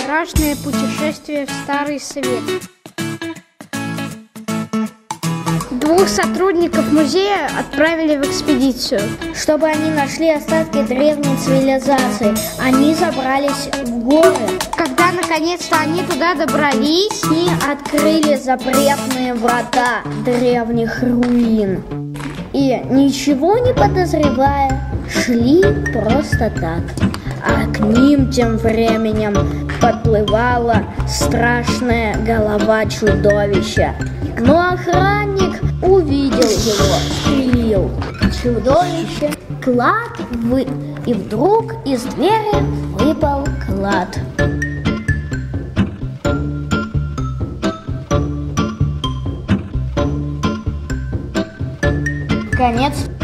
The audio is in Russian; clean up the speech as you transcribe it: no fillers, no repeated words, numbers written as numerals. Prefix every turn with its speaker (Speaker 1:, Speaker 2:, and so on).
Speaker 1: Страшное путешествие в Старый Свет. Двух сотрудников музея отправили в экспедицию,
Speaker 2: чтобы они нашли остатки древней цивилизации. Они забрались в горы.
Speaker 1: Когда наконец-то они туда добрались,
Speaker 2: и открыли запретные врата древних руин. И, ничего не подозревая, шли просто так. А к ним тем временем подплывала страшная голова чудовища. Но охранник увидел его, стрелил. Чудовище, клад и вдруг из двери выпал клад. Конец.